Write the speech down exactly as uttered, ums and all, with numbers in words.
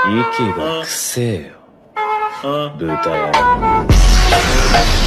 息がくせえよ豚野郎。